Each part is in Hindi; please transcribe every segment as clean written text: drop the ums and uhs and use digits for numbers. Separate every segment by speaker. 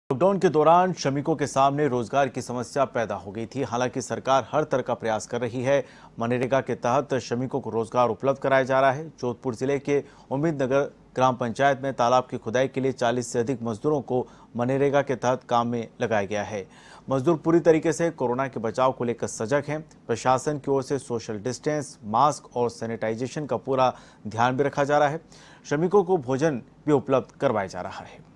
Speaker 1: लॉकडाउन के दौरान श्रमिकों के सामने रोजगार की समस्या पैदा हो गई थी। हालांकि सरकार हर तरह का प्रयास कर रही है। मनरेगा के तहत श्रमिकों को रोजगार उपलब्ध कराया जा रहा है। जोधपुर जिले के उम्मीदनगर ग्राम पंचायत में तालाब की खुदाई के लिए 40 से अधिक मजदूरों को मनरेगा के तहत काम में लगाया गया है। मजदूर पूरी तरीके से कोरोना के बचाव को लेकर सजग हैं। प्रशासन की ओर से सोशल डिस्टेंस, मास्क और सैनिटाइजेशन का पूरा ध्यान भी रखा जा रहा है। श्रमिकों को भोजन भी उपलब्ध करवाया जा रहा है।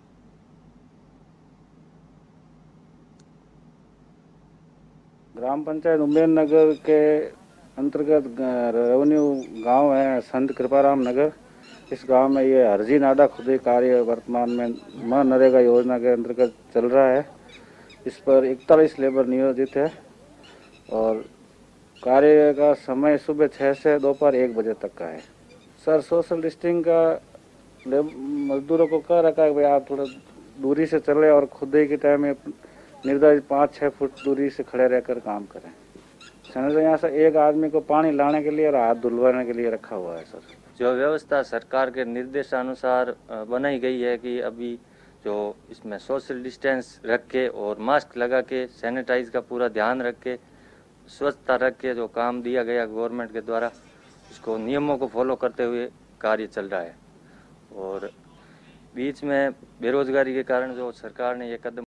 Speaker 2: ग्राम पंचायत उम्मीदनगर के अंतर्गत रेवेन्यू गांव है संत कृपाराम नगर। इस गांव में ये हरजी नाडा खुदाई कार्य वर्तमान में मनरेगा योजना के अंतर्गत चल रहा है। इस पर 41 लेबर नियोजित है और कार्य का समय सुबह 6 से दोपहर 1 बजे तक का है। सर, सोशल डिस्टेंसिंग का मजदूरों को कह रखा है भाई आप थोड़ा दूरी से चले और खुदाई के टाइम में निर्धारित 5-6 फुट दूरी से खड़े रहकर काम करें। सर, यहाँ से एक आदमी को पानी लाने के लिए और हाथ धुलवाने के लिए रखा हुआ है। सर,
Speaker 3: जो व्यवस्था सरकार के निर्देशानुसार बनाई गई है कि अभी जो इसमें सोशल डिस्टेंस रख के और मास्क लगा के सैनिटाइज का पूरा ध्यान रख के स्वच्छता रख के जो काम दिया गया गवर्नमेंट के द्वारा, इसको नियमों को फॉलो करते हुए कार्य चल रहा है। और बीच में बेरोजगारी के कारण जो सरकार ने ये कदम